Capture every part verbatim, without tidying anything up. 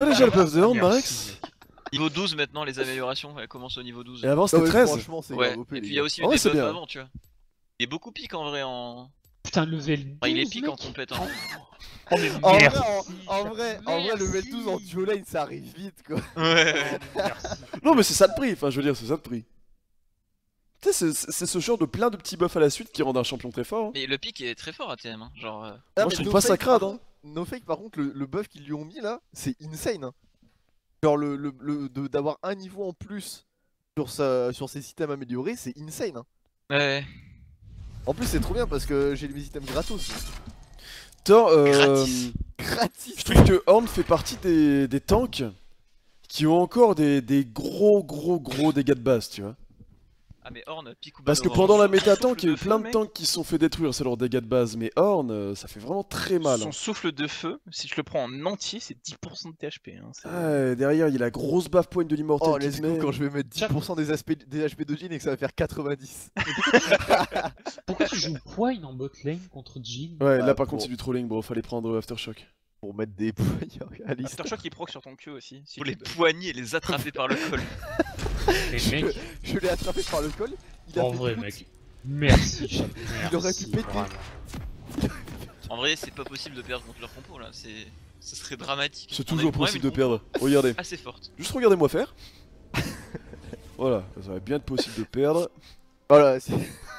Pas déjà le buff de Horn, Merci, Marex? mec. Niveau douze maintenant, les améliorations, elles commencent au niveau douze. Et avant Ah c'était ouais, treize. franchement, c'est Ouais, grave O P, et les puis il y a gars. aussi Ah eu ouais, des c'est buffs bien. avant, tu vois. Il est beaucoup pique en vrai en. Putain, level douze, Enfin, il est pique en mec. compétent. Oh mais En vrai, merci. en, en vrai, en vrai, le level douze en Merci. duo lane, ça arrive vite quoi. Ouais. Oh, mais merci. Non, mais c'est ça le prix, enfin, je veux dire, c'est ça le prix. Tu sais, c'est- c'est ce genre de plein de petits buffs à la suite qui rendent un champion très fort. hein. Mais le pique est très fort à T M, hein. Genre. euh, Ah, Moi, mais je trouve No pas ça Fake, crade, par hein. contre- No Fake, par contre, le, le buff qu'ils lui ont mis là, c'est insane. Hein. Genre, le, le, le- de- d'avoir un niveau en plus sur, sa, sur ses items améliorés, c'est insane. Hein. Ouais. En plus, c'est trop bien parce que j'ai mes items gratos. Attends, euh, Gratis. Gratis. je trouve que Horn fait partie des, des tanks qui ont encore des, des gros, gros, gros dégâts de base, tu vois. Ah, mais Horn, pique ou Parce que balle pendant la orange. méta Souffle tank, il y a eu de plein feu, de mec. tanks qui se sont fait détruire, c'est leur dégâts de base, mais Horn, euh, ça fait vraiment très mal. Son hein. souffle de feu, si je le prends en entier, c'est dix pour cent de T H P. Hein, c'est- Ouais, derrière, il y a la grosse baffe point de l'immortel Oh, qui let's te go met. quand je vais mettre dix pour cent des, aspects, des H P de Jin et que ça va faire quatre-vingt-dix. Pourquoi tu joues Poine en bot lane contre Jhin? Ouais, Bah, là par pour- contre c'est du trolling, bro, fallait prendre Aftershock. Pour mettre des poignards à liste. Aftershock il proc sur ton queue aussi. Si Faut tu les peux. poigner et les attraper par le col. Mais mec, Je l'ai attrapé par le col. Il a en fait vrai, route. mec. Merci, chat. Il aurait pu Merci, péter. vraiment. En vrai, c'est pas possible de perdre contre leur compo là. C'est. Ce serait dramatique. C'est On a eu toujours quand même possible de une perdre. compo Regardez, Assez forte. juste regardez-moi faire. Voilà, ça va bien être possible de perdre. Voilà, c'est.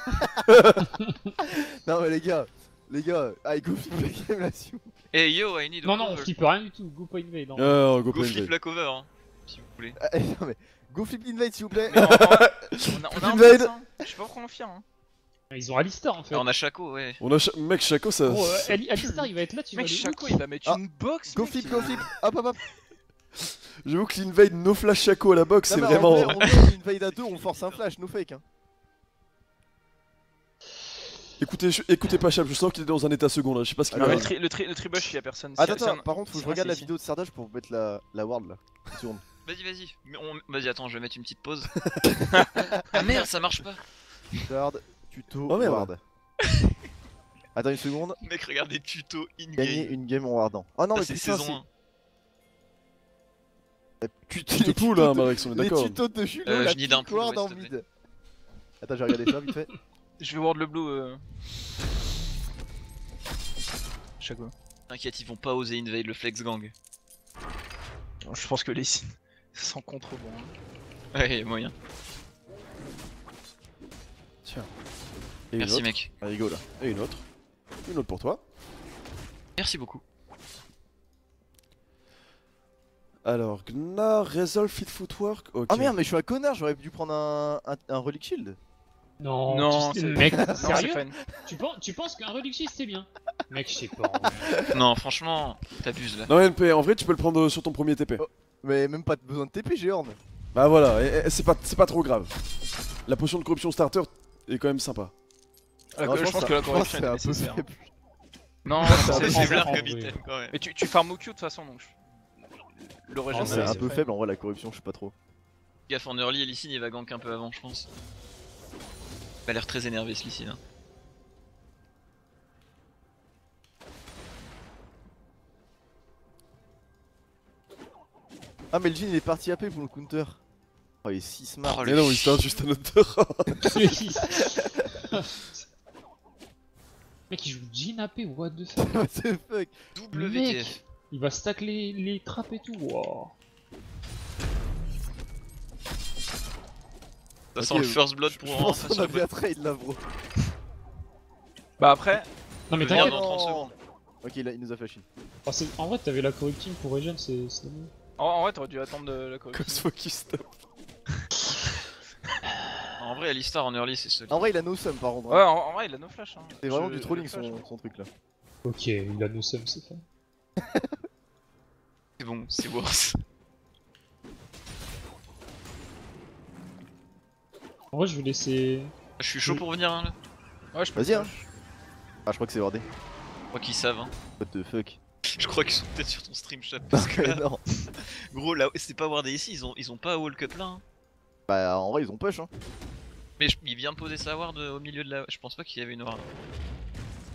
Non, mais les gars, les gars, allez, go flip la game là, si vous. Hey yo, I need a Non, non, on cover. flippe rien du tout. Go point invade. hein. Ah, go Go point flip invade. la cover, hein, si vous voulez. Ah, non, mais go flip l'invade s'il vous plaît. Mais en- en- on a, on a un Invade. boss, hein. Je sais pas pourquoi on fier. Hein. Ils ont Alistar en fait. Ah, on a Shaco, ouais. On a cha- mec, Shaco ça. Gros, euh, Ali- Alistar il va être là, tu vas Mec, aller où? Shaco il va mettre Ah. une box. Go mec, flip, il- go flip. Hop, hop, hop. J'avoue que l'invade no flash Shaco à la box, Non, c'est mais vraiment. En vrai, en vrai, on invade à deux, on force un flash, no fake. Hein. Écoutez, je- écoutez pas Chap, je sens qu'il est dans un état second là, je sais pas ce qu'il Non, va mais le, faire. tri, le, tri, le tribush il y a personne. Attends, C'est- c'est attends, un- par contre, faut que c'est je regarde un- la c'est- vidéo de Sardage pour mettre la, la ward là. Qui tourne. Vas-y, vas-y. Mais on... Vas-y, attends, je vais mettre une petite pause. Ah merde, ça marche pas. Sard, tuto, Oh, merde. ward. Attends une seconde. Mec, regarde des tutos Gagner in-game. une game en wardant. Oh non, Ah, mais c'est putain, saison un. c'est. Putain, Tu te les poules hein, tutos de- Marex, on est Les d'accord. tutos de Julio, Euh, la je need un petite pull, ward ouais, en s'il te mid. Attends, j'ai regardé ça vite fait. Je vais ward le blue. Euh... Shaco. T'inquiète, ils vont pas oser invade le flex gang. Je pense que les signes sont contre bon. Hein. Ouais, y'a moyen. Tiens. Et une Merci, autre. mec. Allez, go là. Et une autre. Une autre pour toi. Merci beaucoup. Alors, Gnar, Resolve, Fit Footwork. Ok. Ah merde, mais je suis un connard, j'aurais dû prendre un, un, un Relic Shield. Non, Non, tu- c'est- mec, Non, c'est sérieux fun. tu, penses, tu penses qu'un relic shield c'est bien? Mec, je sais pas. en vrai. Non, franchement, t'abuses là. Non, N P, en vrai, tu peux le prendre sur ton premier T P. Oh. Mais même pas besoin de T P, j'ai Horn. Bah voilà, et- et c'est pas, c'est pas trop grave. La potion de corruption starter est quand même sympa. Ah, Non, je, pense ça- que la je pense corruption c'est est un peu nécessaire. faible. Non, Ah, c'est- c'est C'est en- blard en comme vrai. item quand même. Mais tu, tu farmes au Q de toute façon donc. je- Le En régène C'est vrai, un c'est peu faible. faible en vrai la corruption, je sais pas trop. Gaffe en early, Lysine il va gank un peu avant, je pense. Il a l'air très énervé ce Lysine. Hein. Ah mais le Jin il est parti A P pour le counter. Oh il est si smart. Oh, Mais le non, il chien. start juste un autre. Mec, il joue Jhin A P, what the fuck? What the fuck. Double Mec. V T F. Il va stack les, les trappes et tout. Wow. Ça Ok, sent le first blood Je pour pense enfin qu'on sur a le bien bot. trade là bro. Bah après, Non, mais Venir t'inquiète. dans trente secondes. Ok il, a- il nous a flashé. Oh, c'est- en vrai, t'avais la corrupting pour regen, c'est c'est mieux. en, en vrai t'aurais dû attendre de la Cause corruption. focus stop. En vrai, Alistar en early c'est solide. En vrai il a no sum par contre. Ouais, hein. en, en vrai il a no flash. Hein. C'est vraiment Je- du trolling je flash, son, hein. son truc là. Ok, il a no sum, c'est fait. C'est bon, c'est worse. En vrai, je vais laisser. Je suis chaud pour venir hein, là. Ouais, je peux Vas-y hein. flash. Ah je crois que c'est wardé. Je crois qu'ils savent. Hein. What the fuck. Je crois qu'ils sont peut-être sur ton stream chat parce que là, non. gros là c'est pas wardé ici, ils ont, ils ont pas walk up là. Hein. Bah en vrai ils ont push hein. Mais je- il vient de poser sa ward au milieu de la. Je pense pas qu'il y avait une ward.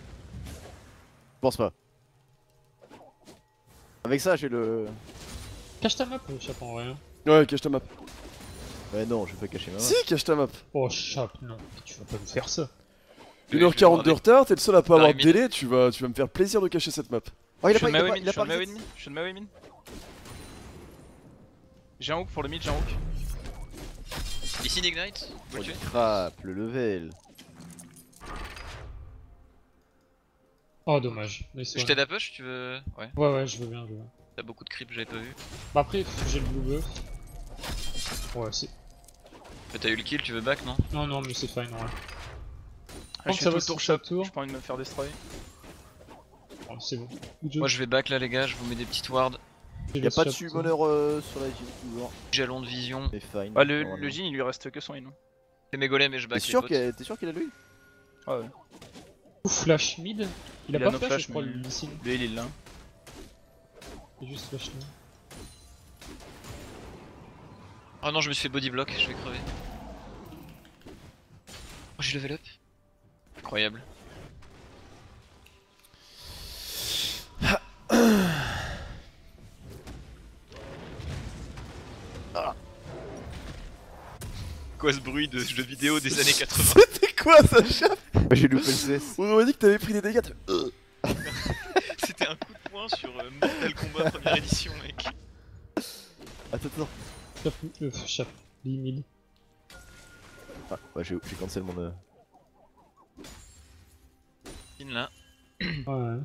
Je pense pas. Avec ça j'ai le... Cache ta map, euh, Chap, en vrai. hein. Ouais, cache ta map. Ouais, non, je vais pas cacher ma main. Si, cache ta map. Oh, Chap, non. Tu vas pas me faire ça. une heure quarante de retard, t'es le seul à pas Ah, avoir de mid. délai, tu vas, tu vas me faire plaisir de cacher cette map. Oh, il a Je pas, suis il a de pas, Mid, il je a suis pas de Mid, reset. je suis de Mid. J'ai un hook pour le mid, j'ai un hook. Lee Sin Ignite. Vous le Oh, tuez crap, le level. Oh, dommage. Nice Je one. t'aide à push, tu veux. Ouais, Ouais, ouais, je veux bien, je veux bien. t'as beaucoup de creep, j'avais pas vu. Bah après, j'ai le blue buff. Ouais, c'est... Mais t'as eu le kill, tu veux back, non? Non, non, mais c'est fine, ouais. Ah, pense je que fais ça tout va le tour se shop, tour. j'ai pas envie de me faire destroy. Oh, c'est bon. Good job. Moi je vais back là, les gars, je vous mets des petites wards. J'ai Y'a le pas de shop, summoner euh, sur la gym toujours. Jalon de vision. Mais fine. Ah, le, normalement. le Jin il lui reste que son in. Fais mes golems et je T'es back les sûr potes. qu'il a- t'es sûr qu'il a lui? Ah ouais. Ouf, flash mid. Il a Il a pas no flash, flash, je crois, mais- le Lee Sin. Lui il est là. Il a juste flash mid. Oh non, je me suis fait body block, je vais crever. Oh, j'ai level up. Incroyable. Quoi ce bruit de jeux vidéo des années quatre-vingts? C'était quoi ça, Chap? J'ai loupé le C S. On aurait dit que t'avais pris des dégâts. t'as- Euh. C'était un coup de poing sur euh, Mortal Kombat première édition, mec. Attends, attends. Chap, euh, Chap. Lee mid. Ah, ouais, j'ai j'ai cancel mon. Euh... In là. Ouais. Moi,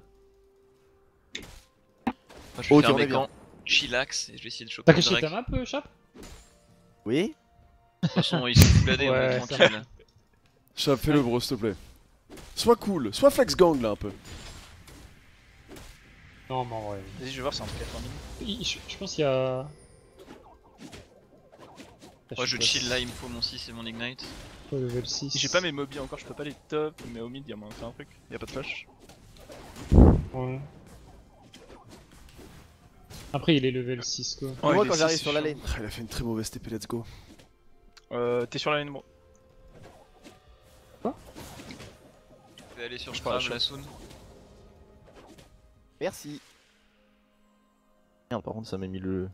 je vais Ok, faire on est mes bien. camps chillax et je vais essayer de choper T'as le caché Drake. ta map, euh, Chap? Oui? De toute façon, ils sont fouladés, on Ouais, est ça tranquille. Chap, fais-le bro, s'il te plaît. Sois cool, sois flex gang là un peu. Non, mais en vrai. Vas-y, je vais voir si c'est un truc à faire mid. Il- Je, je pense qu'il y a. Moi je chill là, il me faut mon six et mon ignite. Au level six. Si j'ai pas mes mobs encore, je peux pas les top, mais au mid, y'a moyen de faire un truc. Y'a pas de flash. Ouais. Après, il est level six quoi. Ouais, Moi il est quand j'arrive six, sur la c'est lane. Ah, il a fait une très mauvaise T P, let's go. Euh, t'es sur la lane, bro. Je vais aller sur Je pars à Scram la là soon. Merci. Merde, par contre, ça m'a mis le.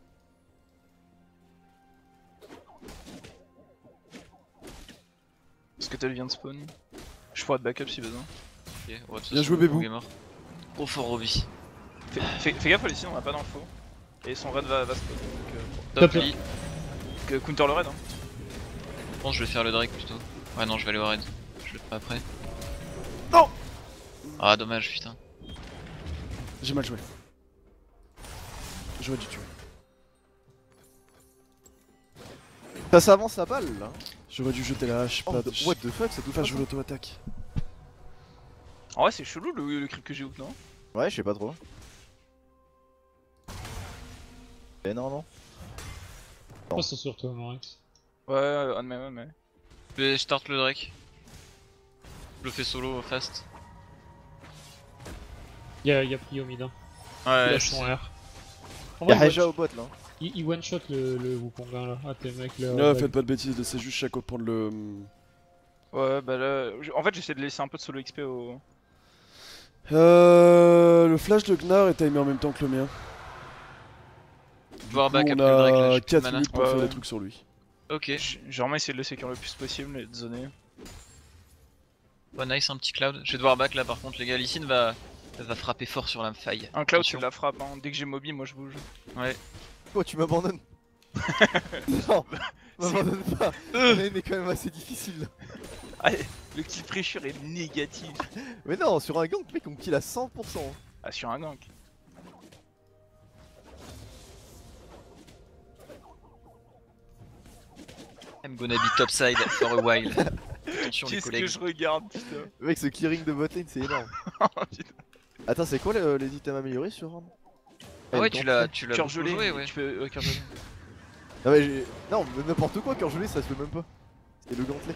Scuttle vient de spawn. Je pourrais te backup si besoin. Ok, ouais, de toute Bien façon, joué, Bébou. Kong est mort. Trop fort Roby. Fais, fais, fais gaffe, ici, on a pas d'infos. Et son raid va, va spawn. Donc, euh, Top Top. Lee. que counter le raid, hein. Je pense que je vais faire le Drake plutôt. Ouais, non, je vais aller au raid. Je le ferai après. Non. Ah, dommage, putain. J'ai mal joué. J'aurais dû tuer. Ça s'avance à balle là. J'aurais dû jeter la hache, Oh, pas the- de. what the fuck, ça touche Pas pas jouer l'auto-attaque. En vrai, c'est chelou le, le creep que j'ai hook, non? Ouais, je sais pas trop. Eh non, non. Je pense que c'est sur toi, Morex. Ouais, ouais, ouais, mais, ouais, mais. Je vais start le Drake. Je le fais solo fast. Y'a y a pris au mid. Hein. Il Ouais, a je son sais. R. En Y'a vrai, il Reja one- au bot là. il, il one shot le, le Wukong là. Ah, t'es mec là. Ouais, faites pas de bêtises, laissez juste Chaco prendre le. Ouais, bah là. En fait, j'essaie de laisser un peu de solo X P au. Euh. Le flash de Gnar est timé en même temps que le mien. Du Voir coup, back on après le Drake, là, a j'ai plus de quatre mana. minutes pour Ouais, faire ouais. des trucs sur lui. Ok. J'ai j'ai vraiment essayé de le sécure le plus possible et de zoner. Oh, nice, un petit cloud. Je vais devoir back là par contre, les gars. Lee Sin va... va frapper fort sur la faille. Un cloud, Attention. tu la frappes, hein. Dès que j'ai mobi, moi je bouge. Ouais. Oh, tu m'abandonnes. Non, m'abandonne pas. La lane est quand même assez difficile. Allez, le kill pressure est négatif. Mais non, sur un gank, mec, on kill à cent pour cent. Ah, sur un gank. I'm gonna be topside for a while. Attention les Qu'est-ce que collègues. je regarde, putain. Mec, ce clearing de botlane, c'est énorme. Putain. Attends, c'est quoi le- les items améliorés sur Arm? Ah ouais, tu l'as tu l'as Cœur beaucoup gelé, joué, ouais. tu peux. Ouais, cœur gelé. Non, mais j'ai. Non, mais n'importe quoi, cœur gelé, ça se fait même pas. C'était le gantelet.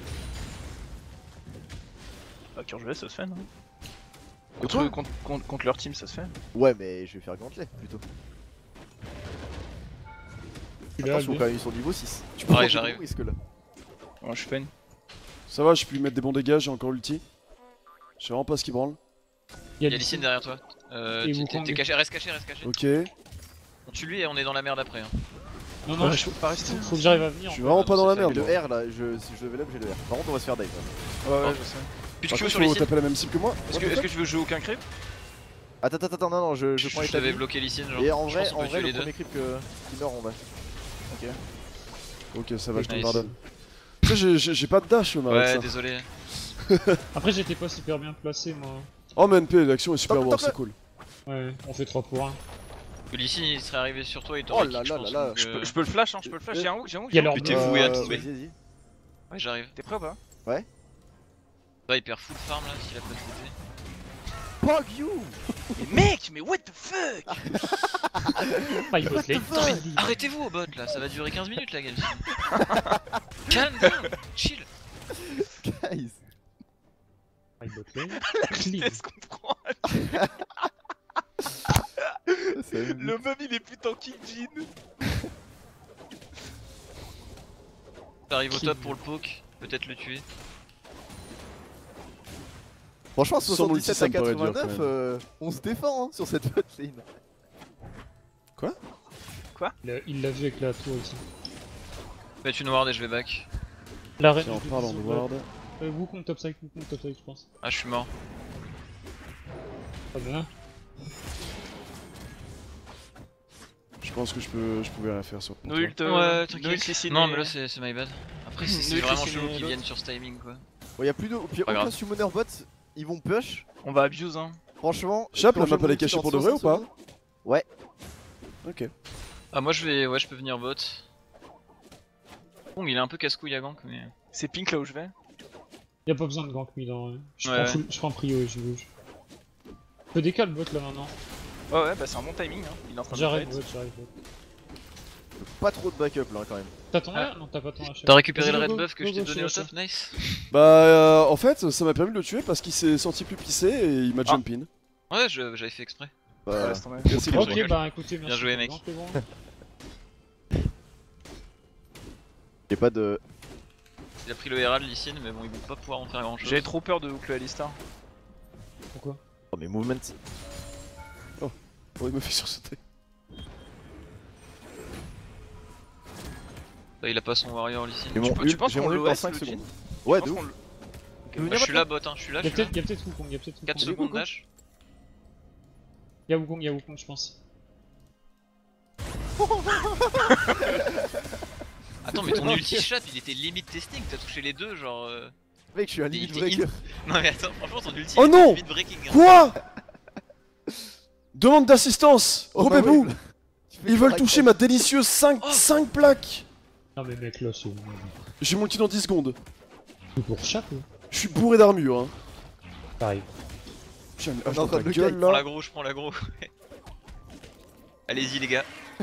Ah, cœur gelé, ça se fait, non? Contre Contre, contre, contre, contre leur team, ça se fait. Ouais, mais je vais faire gantelet plutôt. Tu l'as, Attention, bien. quand même, ils sont niveau six. Tu Ouais, prends j'arrive. beaucoup de risques là. Ouais, je suis peine. Ça va, je peux lui mettre des bons dégâts, j'ai encore ulti. Je sais vraiment pas ce qui branle. Il y a Y'a Lee Lee Sin derrière toi. Euh, Et t'es- Wukong. t'es caché, reste caché, reste caché. Ok. On tue lui et on est dans la merde après. Hein. Non, non, Ouais, je- je peux pas rester. faut, faut que j'arrive à venir. Je suis en vraiment Ah, pas non, dans la c'est merde. Le moi. R là, je, si je level up, j'ai le R. Par contre, on va se faire dive. hein. Ouais, ouais, je sais. Plus de Par Q contre, sur les faut cibles. taper la même cible que moi. Est-ce que, est-ce que tu veux jouer aucun creep? Attends, attends, attends, non, non, je, je Je, prends les je devais tabis. bloquer les signes. Genre. Et en Je vrai, pense qu'on en peut vrai tuer le les deux. premier creep que, qui meurt, on va. Ok, ça va, je te le Nice. pardonne. Tu sais, j'ai- j'ai j'ai pas de dash, Ouais, Marex. désolé. Après, j'étais pas super bien placé, moi. Oh, mais N P, l'action est super Top, wow, top, c'est top. cool. Ouais, on fait trois pour un. Lysine il serait arrivé sur toi et Oh t'aurais là kick, je là pense. là là. donc, Je euh, peux, je peux le flash, hein, je peux le flash. J'ai un hook, j'ai un hook. Il y a j'ai un leur hook. T'es fou, Yann, Euh, ouais. Vas-y, vas-y. Ouais, j'arrive. T'es prêt ou pas? Là, il perd full farm là s'il a pas de T T. Pog you. Mais mec, mais what the fuck? Ah, il botte lane. Putain, mais arrêtez-vous au bot là, ça va durer quinze minutes la Galcine. Calme down, chill. Guys. Ah, il botte lane. La Clean. vitesse qu'on prend. C'est Le mum il est plus tanky que Jin. T'arrives au Qui- top pour le poke, peut-être le tuer. Franchement, Sans soixante-dix-sept multi, ça à me paraît dur, quatre-vingt-neuf, quand même. euh, on se défend hein, sur cette botlane. Il a- Il l'a vu avec la tour aussi. Faites une ward et je vais back. La reine. Tiens, on je parle dis en sur- ward. Euh, Wukong top side, Wukong top side, je pense. Ah, je suis mort. Pas bien. Je pense que je peux, je pouvais rien faire sur le No comptoir. ult, euh, Ouais, no tranquille. ult, Lysine Non, et- mais là c'est c'est my bad. Après, Hmm, c'est c'est le vraiment Lysine chelou et qu'ils l'autre. viennent sur ce timing quoi. Bon, y'a plus de. Puis Pas aucun grave. summoner bot, ils vont push. On va abuse hein. Franchement. Chap, quand la j'ai map mon elle est ulti cachée dans pour de vrai ou soixante pas? Ouais. Ok. Ah, moi je vais. Ouais, je peux venir bot. Bon, il est un peu casse-couille à gank, mais. C'est pink là où je vais. Y'a pas besoin de gank mid en vrai. Je Ouais, prends, ouais. full- je prends prio et je bouge. Je peux décaler le bot là maintenant. Ouais, ouais, bah c'est un bon timing hein. Il est en train de J'arrive fight. bot, j'arrive bot. Pas trop de backup là quand même. T'as ton Ah. R? Non, t'as pas ton H. T'as récupéré Vas-y, le go, red go, buff que go, je t'ai go, donné je au suis top, nice. Bah, euh, en fait, ça m'a permis de le tuer parce qu'il s'est senti plus pissé et il m'a Ah. jump in. Ouais, je- j'avais fait exprès. Bah, Ouais, laisse tomber. Merci, je Ok, rigole. bah écoutez, merci. Bien joué, pour mec. le gank, les bons. y'a pas de. Il a pris le Herald, Lysine, mais bon, il va pas pouvoir en faire grand chose. J'avais trop peur de hook le Alistar. Pourquoi? Oh, mais movement. Oh, il me fait sursauter. Bah, il a pas son warrior, Lysine. J'ai mon peux- tu ult, penses j'ai qu'on mon ult l'O dans S cinq le secondes. Jin? Ouais, Je de pense ouf. qu'on le- Tu veux Bah, venir je suis maintenant là, bot, hein, je suis là, je Y'a suis là. peut-être y'a peut-être Wukong, y'a peut-être quatre Wukong. secondes dash. Y'a Wukong, y'a Wukong, je pense. Attends, mais ton ulti chat, il était limite testing, t'as touché les deux, genre. euh, Mec, je suis un Il limit était breaker. Non, mais attends, franchement, ton ulti Oh il était non limite breaking. hein. Quoi? Demande d'assistance! Oh, bah Robébou! ouais, Tu fais Ils veulent correct, toucher ma délicieuse cinq, Oh. cinq plaques! Non mais mec là c'est J'ai mon ulti dans dix secondes. c'est pour chat ou? Je suis bourré d'armure. Hein. Pareil. J'ai une On est hache en dans train ta de le gueule Je prends là. l'aggro, je prends l'aggro. Allez-y, les gars.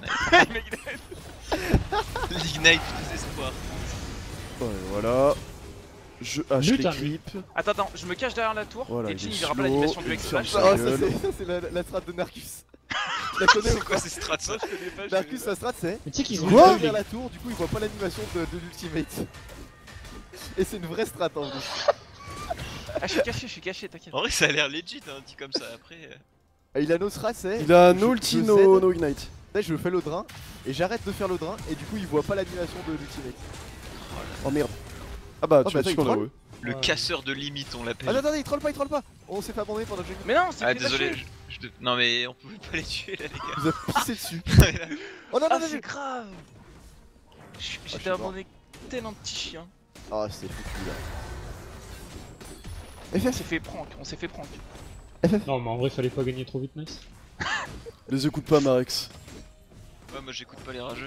L'ignite du désespoir. Ouais, voilà. Je hache Lutte, hein, l'équipe. Attends, attends, je me cache derrière la tour. Voilà, et il Jin est il verra pas slow, l'animation du il X ferme Flash. sa Ah, ça gueule. c'est ça, c'est la, la strat de Narcus. Tu la connais ou C'est quoi pas? ces strats ça? Narcus, sa strat c'est. Mais tu sais qu'ils Ils ont ont Quoi derrière la tour, du coup il voit pas l'animation de, de l'ultimate. Et c'est une vraie strat en plus. Ah, je suis caché, je suis caché, t'inquiète. En vrai, ça a l'air legit, hein, dit comme ça. Après, euh, Et il a nos strats c'est. Il a je- no ulti, je no, Z. no ignite. Là je fais le drain et j'arrête de faire le drain et du coup il voit pas l'animation de l'ultimate. Oh merde. Ah bah, Oh, tu bah, es attends, super il troll heureux. le Ouais. casseur de limite, on Ah l'appelle. non, attendez, il troll pas, il troll pas. On s'est fait abandonner pendant le jungle. Mais non, c'est Ah, fait désolé. lâcher. Je, je te- Non, mais on pouvait pas les tuer là, les gars. Vous avez pissé dessus. Non, mais là- Oh non, non, Ah, non, c'est non. grave. Je- je J'étais suis mort. abandonné tel un petit chien. Ah, c'est foutu là. On s'est fait prank, on s'est fait prank. Non mais en vrai fallait pas gagner trop vite nice. Les écoute pas, Marex. Ouais, moi j'écoute pas les rageux.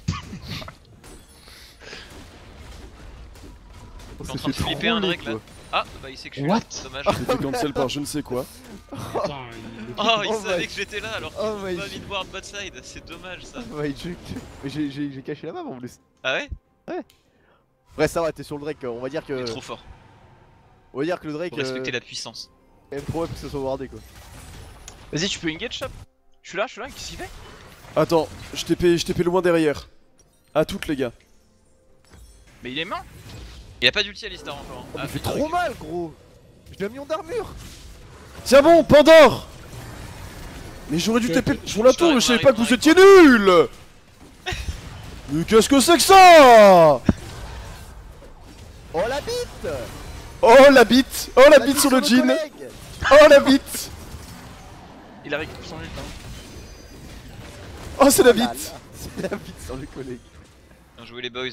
On T'es en s'est train de fait flipper un troller, Drake là. quoi. Ah, bah il sait que je suis What là. Dommage. C'était cancel par je ne sais quoi. Attends, il... le- Oh, il Oh savait my- que j'étais là alors Oh qu'il my m'a mis shit. de voir bot side. C'est dommage ça. Ouais, j'ai- Mais j'ai- j'ai j'ai caché la map en plus. Ah ouais? Bref, ça va, t'es sur le Drake. On va dire Il est que. trop fort. On va dire que le Drake. Faut respecter euh, la puissance. est trop web que ce soit wardé quoi. Vas-y, tu peux engage shop. Je suis là, je suis là, qu'est-ce qu'il fait? Attends, je t'ai payé, je t'ai payé loin derrière. À toutes les gars. Mais il est mort. Il a pas d'ulti à Alistar encore. hein. Oh, mais Ah, il fait putain, trop mal, gros. J'ai un million d'armure. Tiens bon, Pandore! Mais j'aurais dû Tu- taper tu- sur la tu tour, mais arrives, je savais pas que arrive, vous arrive, étiez nuls. Mais qu'est-ce que c'est que ça? Oh la bite. Oh la bite. Oh la bite sur le jean. collègue. Oh la bite. Il a récupéré son ult. Hein. Oh c'est la Ah là bite. là, c'est la bite sur le collègue. Bien joué les boys.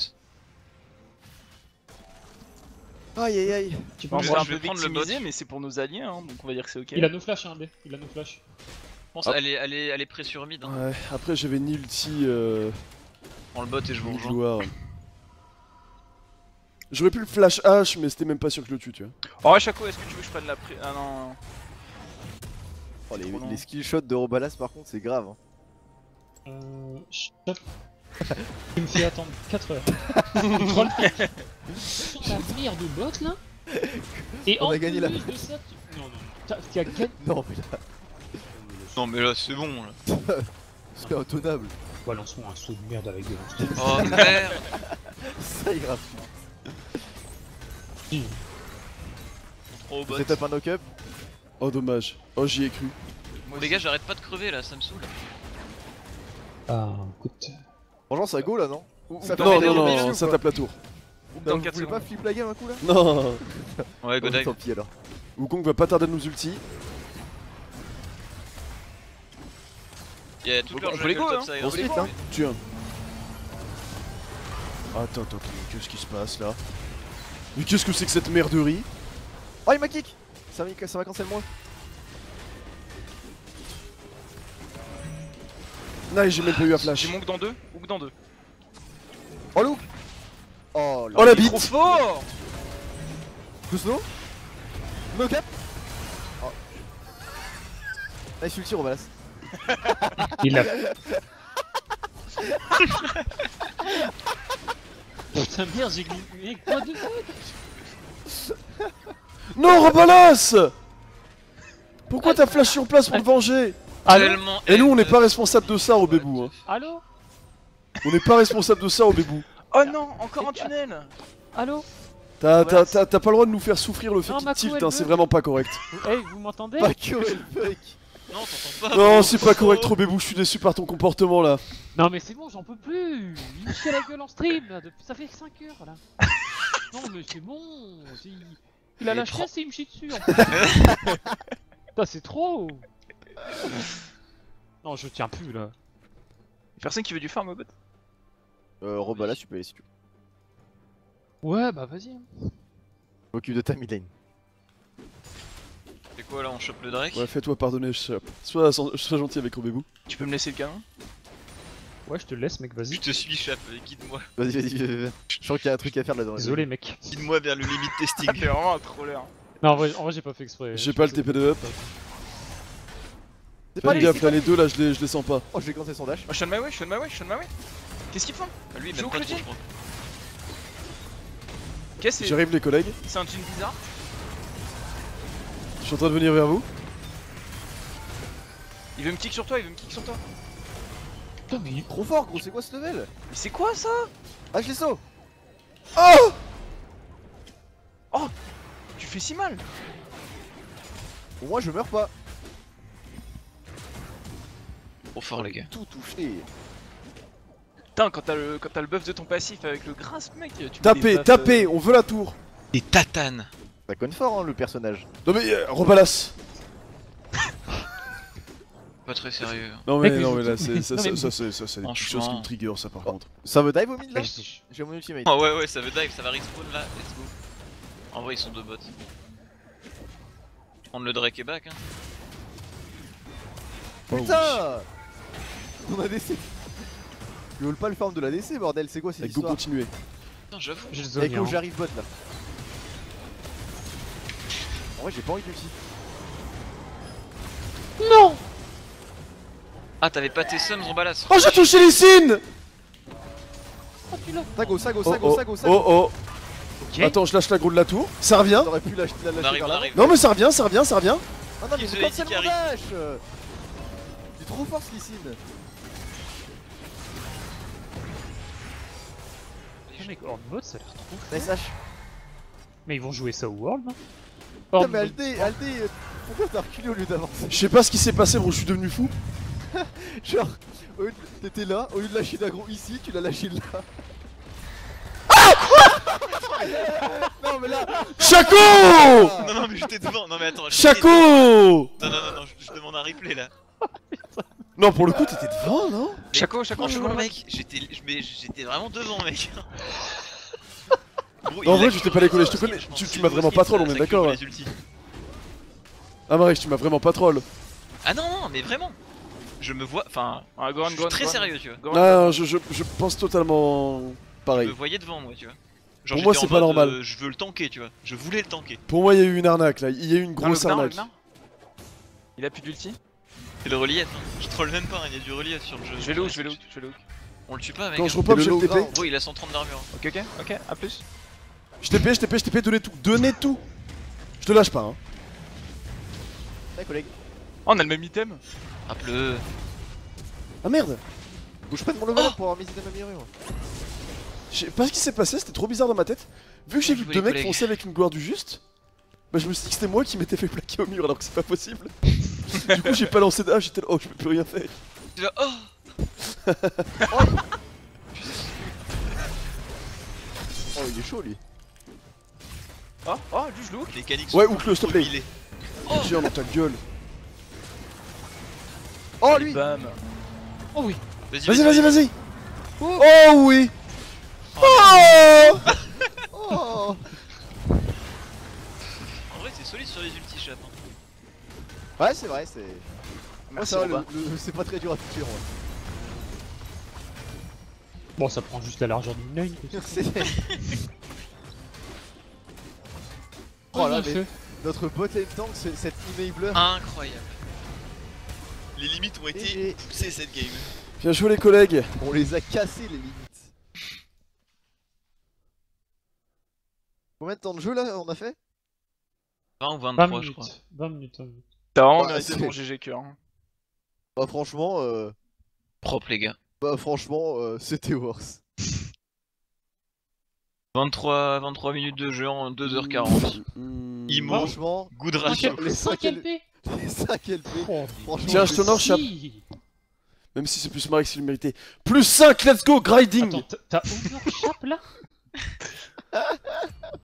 Aïe aïe aïe. Tu Bon, on penses Je va vais- un je peu vais prendre le victimiser, bot. mais c'est pour nos alliés, hein, donc on va dire que c'est ok. Il a nos flash, hein, B. Il a nos flash. Je pense Ah. elle est, elle est, elle est près sur mid. Hein. Ouais, après j'avais ni ulti euh, Prends le bot et je vous ni rejoins. joueur. J'aurais pu le flash H, mais c'était même pas sûr que je le tue, tu vois. Oh, Chaco, est-ce que tu veux que je prenne la pré. Ah non. Oh, les, Trop long. les skill shots de Robalas par contre c'est grave. Hein. Euh. Stop. Il me fait attendre quatre heures. Il troll sur la merde de bot là. Et On en a gagné la plus de ça, tu... Non, non, t'as t'as gagné. Non mais là, Non mais là c'est bon là. c'est intenable. Balance-moi un saut de merde avec des monstres. Oh merde. Ça ira. Trop bot. C'est top un knock-up. Oh dommage. Oh j'y ai cru. Bon les gars j'arrête pas de crever là, ça me saoule. Ah, écoute. Franchement ça go là non Ça Non, Non mais non non, non, mais ça tape la tour. Dans Vous quatre voulez pas secondes. flip la game un coup là? Non. Ouais go Oh, dive. tant pis alors. Wukong va pas tarder de nous ulti. Il y a toute leur On jungle peut les go, top hein. side. On split hein. Tiens. Attends, attends, attends, qu'est-ce qui se passe là? Mais qu'est-ce que c'est que cette merderie? Oh il m'a kick. Ça m'a ça m'a cancel moi. Non, j'ai même pas eu à flash. J'ai monk dans deux, hook dans deux. Oh look. Oh là. Oh la Il est trop bite. fort. Tout slow. Knock-up. Oh. Nice ulti Robalas. Il l'a. Putain merde, j'ai gagné quoi de foot? Non, Robalas! Pourquoi t'as flash sur place pour te venger? Allô? Tellement Et nous, on n'est haine. pas responsable de ça au bébou. Hein. Allô? On n'est pas responsable de ça au bébou. Oh non, encore un tunnel. Allô? T'as Robalas. t'as- t'as- t'as pas le droit de nous faire souffrir le fait Non, qu'il Mako, tilt, elle hein, veut. c'est vraiment pas correct. Hey, vous m'entendez? Pas que le fuck. Non t'entends pas. Non, c'est pas correct, trop bébou, je suis déçu par ton comportement là. Non mais c'est bon, j'en peux plus. Il me chie à la gueule en stream là, depuis... ça fait cinq heures là. Non mais c'est bon. Il, il a Et la prends- chasse et il me chie dessus en plus. Putain c'est trop. Non je tiens plus là. Personne qui veut du farm au bot. Euh Robalas tu peux aller si tu veux. Ouais bah vas-y. M'occupe de ta mid lane. C'est quoi là, on chope le Drake? Ouais, fais-toi pardonner, Shop. Sois, sois gentil avec Robébou. Tu peux me laisser le canon? Ouais je te laisse mec, vas-y. Je te suis Chap, guide-moi. Vas-y vas-y vas-y, vas-y. Je sens qu'il y a un truc à faire là-dedans. Désolé mec. Guide-moi vers le limit testing. T'es vraiment un troller. Non en vrai, en vrai j'ai pas fait exprès. J'ai pas le T P de up. C'est pas Fais les gaffe là, les deux là, je les, je les sens pas. Oh je vais cancer son dash. Oh, Sean Maway, Sean Maway, Sean Maway. Qu'est-ce qu'ils font? Ah, lui, Je même joue pas au trop, Cloutier. je crois. Qu'est-ce que c'est? J'arrive les collègues, C'est un jean bizarre. je suis en train de venir vers vous. Il veut me kick sur toi, il veut me kick sur toi. Putain mais il- Trop fort gros, c'est quoi ce level? Mais c'est quoi ça? Ah je les saut. Oh! Tu fais si mal. Au moins je meurs pas. Trop fort, les gars. Tout touché. Putain, quand t'as le, quand t'as le buff de ton passif avec le grasp, mec, tu mets des Tapez, buffs, tapez, euh, on veut la tour. Des tatanes. Ça conne fort hein le personnage. Non mais, euh, Robalas. Pas très sérieux. Non mais, Mec, non mais mais là, je- c'est ça, Non, ça, mais- ça, c'est- ça, c'est des petites Franchement. choses qui me trigger ça par Oh. contre. Ça veut dive au mid là? Ouais, je- J'ai mon ultimate. Oh ouais, ouais, ça veut dive, ça va respawn là, let's go. En vrai, ils sont deux bots. Prendre le Drake et back, hein. Oh, oui. Putain. On a D C. Ils veulent pas le farm de la D C bordel, c'est quoi cette Avec go histoire? continuer. Putain, j'avoue. J'ai le zone. Echo hein. j'arrive bot là. En vrai j'ai pas envie d'ulti. Non. Ah, t'avais pas tes sums, Robalas. Oh, j'ai touché les signes. Oh tu l'as. Sago, sago, Oh sago, oh, sago, sago. oh oh. Ok. Attends, je lâche l'aggro de la tour. Ça revient. T'aurais pu lâcher la On lâcher arrive, vers on là. arrive. Non mais ça revient, ça revient, ça revient. Ah non mais Ils c'est se pas dit le qu'il mon dash. C'est trop fort ce Lysine. Putain, mec, Horde mode ça a l'air trop fou. Nice H. Mais ils vont jouer ça au World non? Putain Horde mais mode. Aldé, Aldé, euh, Pourquoi t'as reculé au lieu d'avancer? Je sais pas ce qui s'est passé, bro, je suis devenu fou. Genre, au lieu de- t'étais là, au lieu de lâcher l'agro ici, tu l'as lâché là. Non mais là. Chaco! Non, non, mais j'étais devant. Non, mais attends. j'étais Chaco! devant. Non, non, non, non, je, je demande un replay là. Non, pour le coup, t'étais devant, non? Mais Chaco, Chaco, Franchement, Chaco, mec, j'étais je- mais j'étais vraiment devant, mec. Gros, En il vrai, a je que t'ai pas décollé, je te skip, connais. je pense. Tu- tu C'est m'as le vraiment skip, pas troll, ça- on est ça d'accord, cure hein. les ultis. Ah, Marie, tu m'as vraiment pas troll. Ah non, non, mais vraiment. Je me vois. Enfin, Ah, go on, je go suis on, très go on. sérieux, tu vois. Go on. Non, je, je, je pense totalement Je pareil. me voyais devant moi, tu vois. Genre, Pour moi, j'étais c'est en pas mode, normal. euh, je veux le tanker, tu vois. Je voulais le tanker. Pour moi, il y a eu une arnaque là, il y a eu une Non, le grosse Gnar, le arnaque. Gnar. Il a plus d'ulti. C'est le relief, hein. Je troll même pas, hein, il y a du relief sur le jeu. Je vais look, je vais look, je vais look. On le tue pas, mec. Quand hein. je repop, le je vais le low T P. ground. Gros, il a cent trente d'armure. hein. Ok, ok, ok, à plus. Je T P, je T P, je T P, donnez tout, donnez tout. Je te lâche pas, hein. Ouais collègue. Oh, on a le même item. Rappe-le. Ah merde. Faut que je prenne mon level up pour avoir mes items améliorés moi. Je sais pas ce qui s'est passé, c'était trop bizarre dans ma tête. Vu que j'ai Bien vu joué, deux mecs collègue. foncer avec une gloire du juste, bah je me suis dit que c'était moi qui m'étais fait plaquer au mur alors que c'est pas possible. Du coup j'ai pas lancé de ah j'étais là, oh je peux plus rien faire. Tu vas. Oh Oh il est chaud lui. Oh, oh, lui je look. Mécanique. Ouais, Oukle, s'il te plaît. Il est. Tiens dans ta gueule. Oh lui. Bam. Oh oui. Vas-y, vas-y, vas-y. Oh. Oh oui. Oh. Oh. En vrai, c'est solide sur les ulti chat. Hein. Ouais c'est vrai c'est. Moi Merci, ça va, Robin. le- le- c'est pas très dur à tuer ouais. Bon, ça prend juste la largeur d'une lane. quoi. C'est- Oh, Oh là, bien mais- fait. Notre bot lane tank, c'est- cet enabler. Incroyable. Les limites ont été Et- et- poussées cette game. Bien joué les collègues. On les a cassés les limites. Combien de temps de jeu là on a fait? vingt ou vingt vingt-trois, je crois. minutes. vingt minutes. vingt minutes. T'as vraiment Bah, mérité c'est- ton G G cœur. hein. Bah franchement, euh... Propre, les gars. bah franchement, euh, c'était worse. vingt-trois, vingt-trois minutes de jeu en deux heures quarante. Mmh. Imo. Franchement, Good cinq ratio. les cinq cinq L P. les cinq L P, Oh, franchement. Tiens, je c'est- t'honore, Chap. si. Même si c'est plus Marie qui le méritait. Plus cinq, let's go, grinding. Attends, t'as- t'as overchap là?